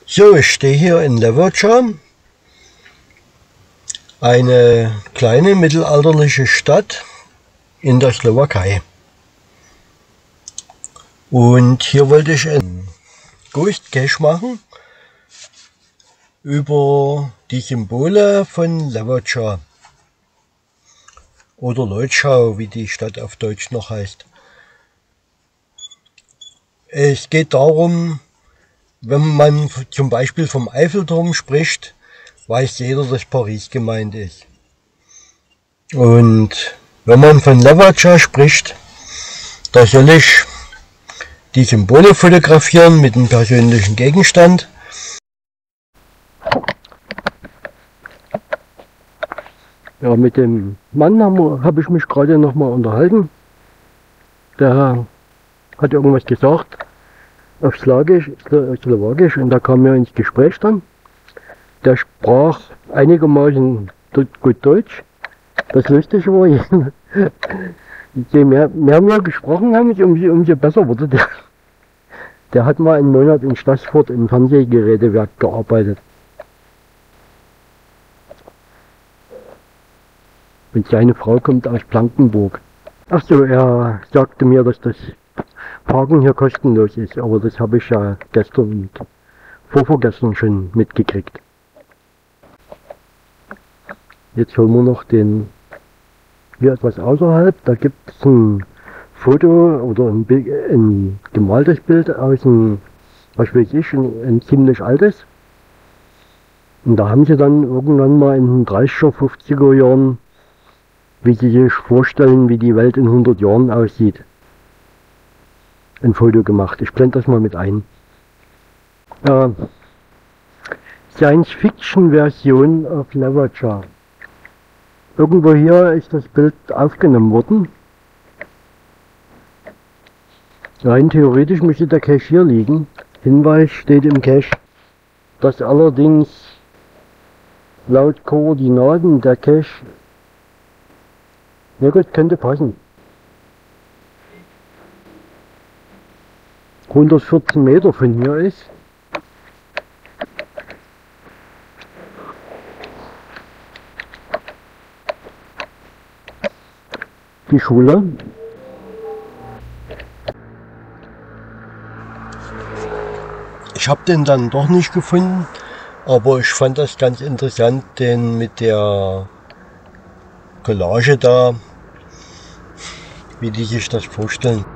So, ich stehe hier in Levoča, eine kleine mittelalterliche Stadt in der Slowakei. Und hier wollte ich einen Ghost Cache machen über die Symbole von Levoča oder Lojča, wie die Stadt auf Deutsch noch heißt. Es geht darum, wenn man zum Beispiel vom Eiffelturm spricht, weiß jeder, dass Paris gemeint ist. Und wenn man von Levoča spricht, da soll ich die Symbole fotografieren mit einem persönlichen Gegenstand. Ja, mit dem Mann habe ich mich gerade noch mal unterhalten. Der hat irgendwas gesagt auf Slowakisch und da kamen wir ins Gespräch dann. Der sprach einigermaßen gut Deutsch. Das Lustige war, je mehr wir gesprochen haben, umso besser wurde der. Der hat mal einen Monat in Stassfurt im Fernsehgerätewerk gearbeitet. Und seine Frau kommt aus Blankenburg. Ach so, er sagte mir, dass das Parken hier kostenlos ist, aber das habe ich ja gestern und vorvorgestern schon mitgekriegt. Jetzt holen wir noch den hier etwas außerhalb. Da gibt es ein Foto oder ein gemaltes Bild aus einem, was weiß ich, ein ziemlich altes. Und da haben sie dann irgendwann mal in den 30er, 50er Jahren, wie sie sich vorstellen, wie die Welt in 100 Jahren aussieht, ein Foto gemacht. Ich blende das mal mit ein. Science-Fiction-Version auf Levoča. Irgendwo hier ist das Bild aufgenommen worden. Rein theoretisch müsste der Cache hier liegen. Hinweis steht im Cache, dass allerdings laut Koordinaten der Cache, ja gut, könnte passen, 114 Meter von hier ist. Die Schule. Ich habe den dann doch nicht gefunden, aber ich fand das ganz interessant, den mit der Collage da, wie die sich das vorstellen.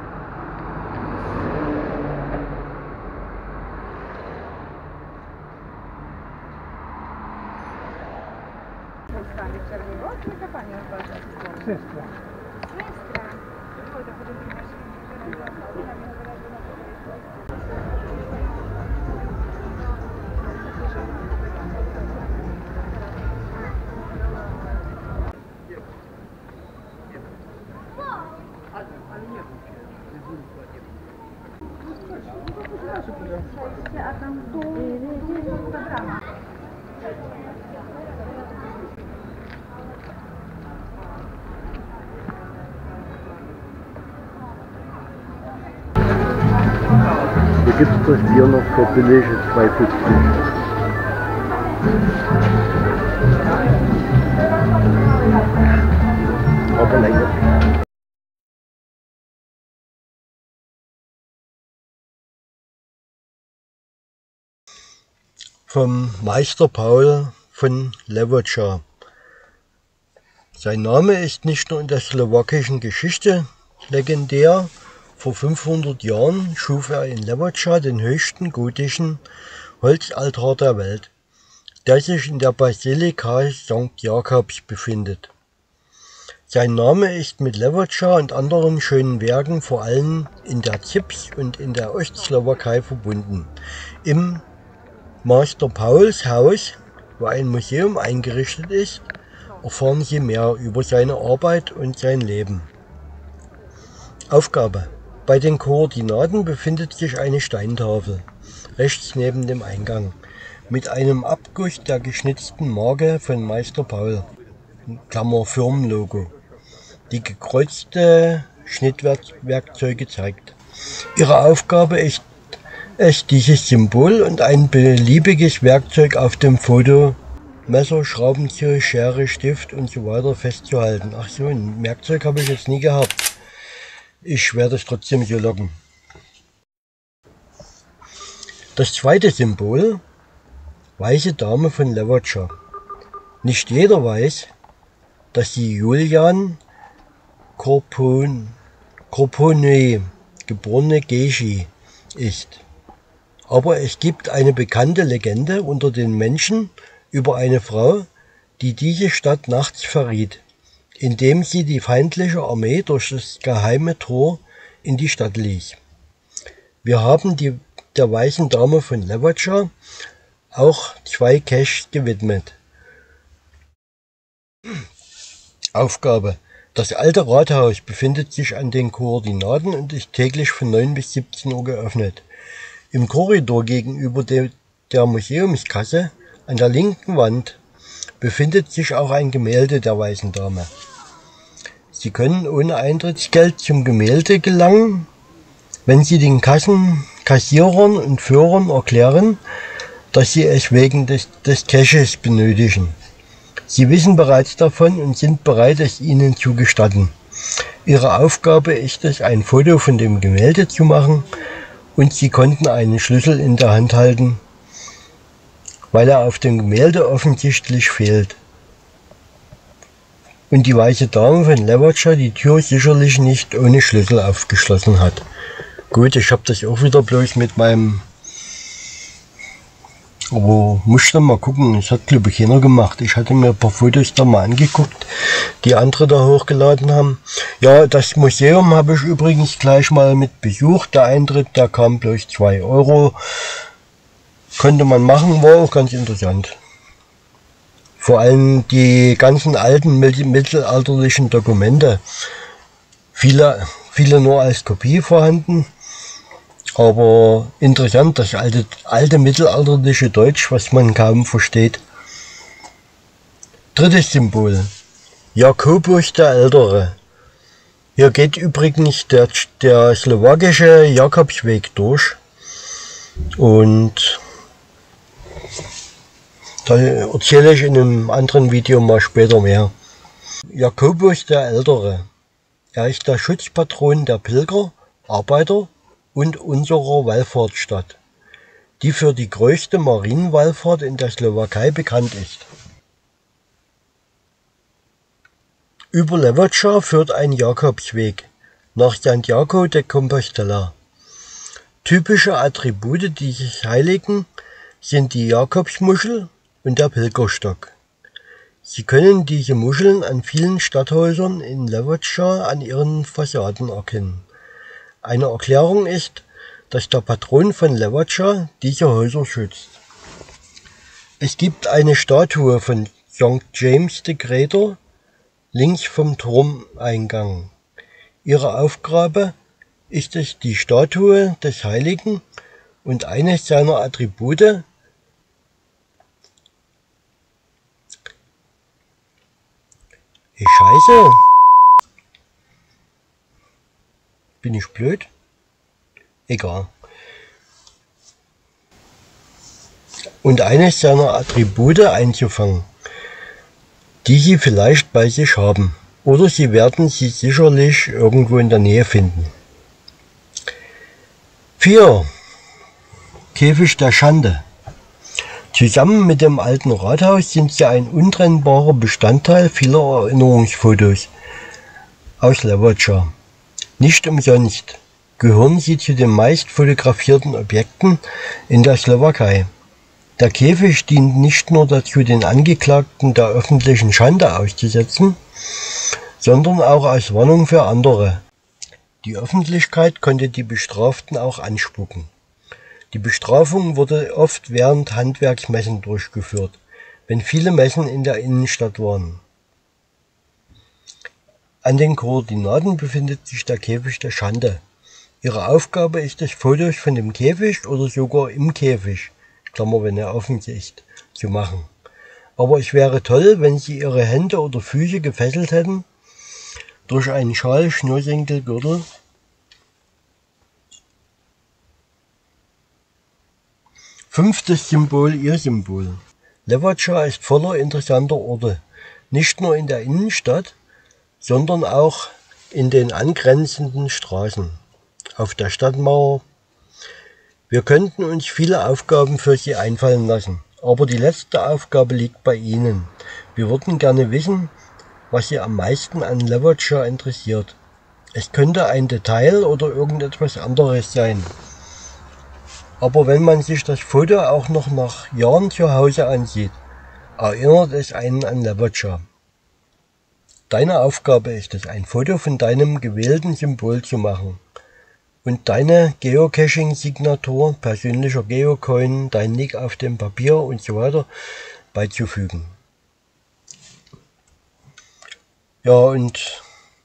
Hier gibt es das Bier noch für billige 2,50. Aber länger. Vom Meister Paul von Levoča. Sein Name ist nicht nur in der slowakischen Geschichte legendär. Vor 500 Jahren schuf er in Levoča den höchsten gotischen Holzaltar der Welt, der sich in der Basilika St. Jakobs befindet. Sein Name ist mit Levoča und anderen schönen Werken vor allem in der Zips und in der Ostslowakei verbunden. Im Meister Pauls Haus, wo ein Museum eingerichtet ist, erfahren Sie mehr über seine Arbeit und sein Leben. Aufgabe: Bei den Koordinaten befindet sich eine Steintafel, rechts neben dem Eingang, mit einem Abguss der geschnitzten Marke von Meister Paul, Klammer Firmenlogo, die gekreuzte Schnittwerkzeuge zeigt. Ihre Aufgabe ist es dieses Symbol und ein beliebiges Werkzeug auf dem Foto, Messer, Schraubenzieher, Schere, Stift und so weiter festzuhalten. Ach so, ein Werkzeug habe ich jetzt nie gehabt. Ich werde es trotzdem so loggen. Das zweite Symbol, weiße Dame von Levacha. Nicht jeder weiß, dass sie Julian Corponoi, geborene Geschi, ist. Aber es gibt eine bekannte Legende unter den Menschen über eine Frau, die diese Stadt nachts verriet, indem sie die feindliche Armee durch das geheime Tor in die Stadt ließ. Wir haben der weißen Dame von Levacha auch 2 Caches gewidmet. Aufgabe: Das alte Rathaus befindet sich an den Koordinaten und ist täglich von 9 bis 17 Uhr geöffnet. Im Korridor gegenüber der Museumskasse an der linken Wand befindet sich auch ein Gemälde der weißen Dame. Sie können ohne Eintrittsgeld zum Gemälde gelangen, wenn Sie den Kassierern und Führern erklären, dass Sie es wegen des Caches benötigen. Sie wissen bereits davon und sind bereit, es Ihnen zu gestatten. Ihre Aufgabe ist es, ein Foto von dem Gemälde zu machen, und Sie konnten einen Schlüssel in der Hand halten, weil er auf dem Gemälde offensichtlich fehlt. Und die weiße Dame von Levacha die Tür sicherlich nicht ohne Schlüssel aufgeschlossen hat. Gut, ich habe das auch wieder bloß mit meinem... Aber muss dann mal gucken, das hat glaube ich keiner gemacht. Ich hatte mir ein paar Fotos da mal angeguckt, die andere da hochgeladen haben. Ja, das Museum habe ich übrigens gleich mal mit besucht. Der Eintritt, der kam bloß 2 Euro. Konnte man machen, war auch ganz interessant. Vor allem die ganzen alten mittelalterlichen Dokumente. Viele nur als Kopie vorhanden. Aber interessant, das alte mittelalterliche Deutsch, was man kaum versteht. Drittes Symbol, Jakobus der Ältere. Hier geht übrigens der slowakische Jakobsweg durch. Und da erzähle ich in einem anderen Video mal später mehr. Jakobus der Ältere. Er ist der Schutzpatron der Pilger, Arbeiter und unserer Wallfahrtsstadt, die für die größte Marienwallfahrt in der Slowakei bekannt ist. Über Levacha führt ein Jakobsweg nach Santiago de Compostela. Typische Attribute dieses Heiligen sind die Jakobsmuschel und der Pilgerstock. Sie können diese Muscheln an vielen Stadthäusern in Levacha an ihren Fassaden erkennen. Eine Erklärung ist, dass der Patron von Levacha diese Häuser schützt. Es gibt eine Statue von St. James the Greater links vom Turmeingang. Ihre Aufgabe ist es, die Statue des Heiligen und eines seiner Attribute, Scheiße! Bin ich blöd? Egal. Und eines seiner Attribute einzufangen, die Sie vielleicht bei sich haben. Oder Sie werden sie sicherlich irgendwo in der Nähe finden. 4. Käfig der Schande. Zusammen mit dem alten Rathaus sind sie ein untrennbarer Bestandteil vieler Erinnerungsfotos aus Levacha. Nicht umsonst gehören sie zu den meist fotografierten Objekten in der Slowakei. Der Käfig dient nicht nur dazu, den Angeklagten der öffentlichen Schande auszusetzen, sondern auch als Warnung für andere. Die Öffentlichkeit konnte die Bestraften auch anspucken. Die Bestrafung wurde oft während Handwerksmessen durchgeführt, wenn viele Messen in der Innenstadt waren. An den Koordinaten befindet sich der Käfig der Schande. Ihre Aufgabe ist es, Fotos von dem Käfig oder sogar im Käfig, Klammer, wenn er offen ist, zu machen. Aber es wäre toll, wenn Sie Ihre Hände oder Füße gefesselt hätten durch einen Schal, Schnürsenkel, Gürtel 5. Symbol, ihr Symbol. Levača ist voller interessanter Orte, nicht nur in der Innenstadt, sondern auch in den angrenzenden Straßen, auf der Stadtmauer. Wir könnten uns viele Aufgaben für Sie einfallen lassen, aber die letzte Aufgabe liegt bei Ihnen. Wir würden gerne wissen, was Sie am meisten an Levača interessiert. Es könnte ein Detail oder irgendetwas anderes sein. Aber wenn man sich das Foto auch noch nach Jahren zu Hause ansieht, erinnert es einen an Levača. Deine Aufgabe ist es, ein Foto von deinem gewählten Symbol zu machen und deine Geocaching-Signatur, persönlicher Geocoin, dein Nick auf dem Papier und so weiter beizufügen. Ja, und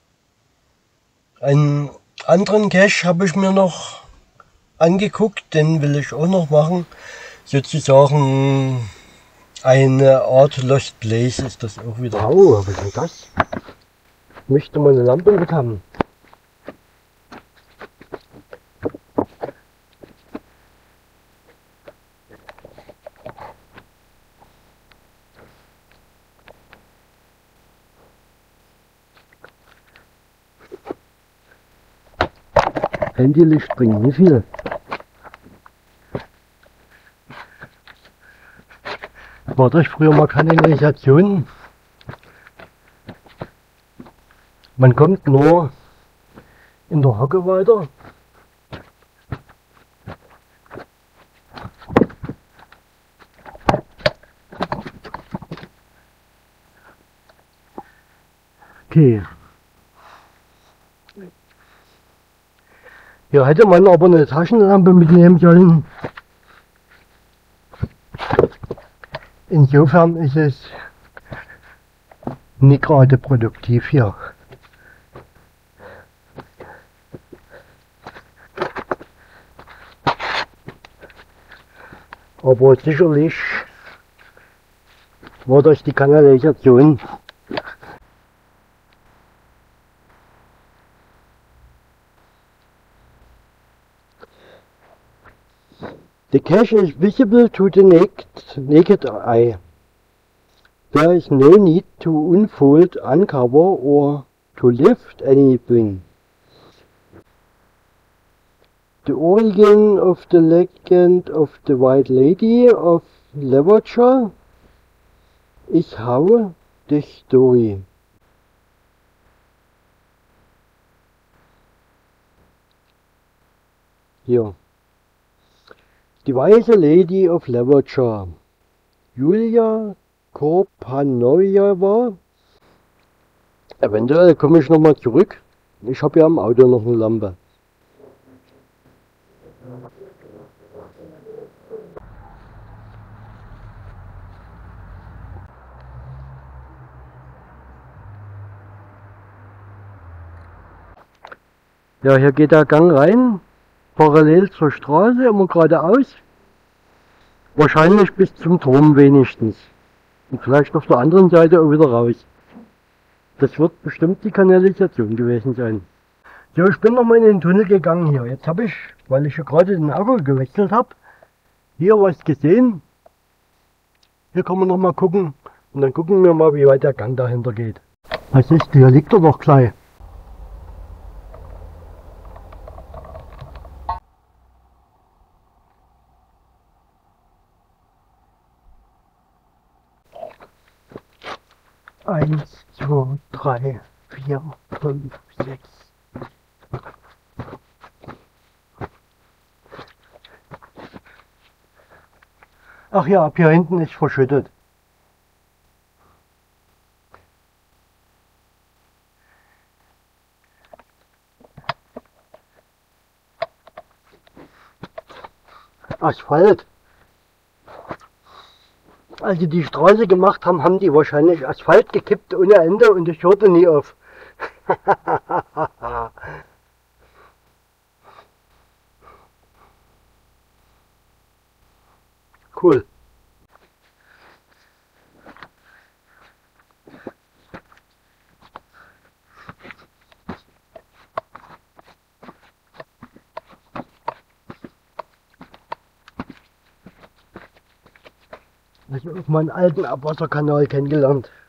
einen anderen Cache habe ich mir noch angeguckt, den will ich auch noch machen. Sozusagen eine Art Lost Place ist das auch wieder. Wow, was ist denn das? Ich möchte mal eine Lampe mit haben. Handylicht bringt nicht viel. War das früher mal Kanalisation? Man kommt nur in der Hocke weiter. Okay. Hier hätte man aber eine Taschenlampe mitnehmen sollen. Insofern ist es nicht gerade produktiv hier. Aber sicherlich war das die Kanalisation. The cache is visible to the naked eye. There is no need to unfold, uncover or to lift anything. The origin of the legend of the White Lady of Levača is how the story. Hier. Die weiße Lady of Levača, Julia Korpanojewa. Eventuell komme ich nochmal zurück. Ich habe ja im Auto noch eine Lampe. Ja, hier geht der Gang rein, parallel zur Straße, immer geradeaus. Wahrscheinlich bis zum Turm wenigstens. Und vielleicht auf der anderen Seite auch wieder raus. Das wird bestimmt die Kanalisation gewesen sein. So, ich bin nochmal in den Tunnel gegangen hier. Jetzt habe ich, weil ich hier gerade den Akku gewechselt habe, hier was gesehen. Hier kann man nochmal gucken. Und dann gucken wir mal, wie weit der Gang dahinter geht. Was ist, hier liegt er doch gleich. Eins, zwei, drei, vier, fünf, sechs. Ach ja, ab hier hinten ist verschüttet. Asphalt. Als sie die Straße gemacht haben, haben die wahrscheinlich Asphalt gekippt ohne Ende und ich hörte nie auf. Cool. Also auf meinem alten Abwasserkanal kennengelernt.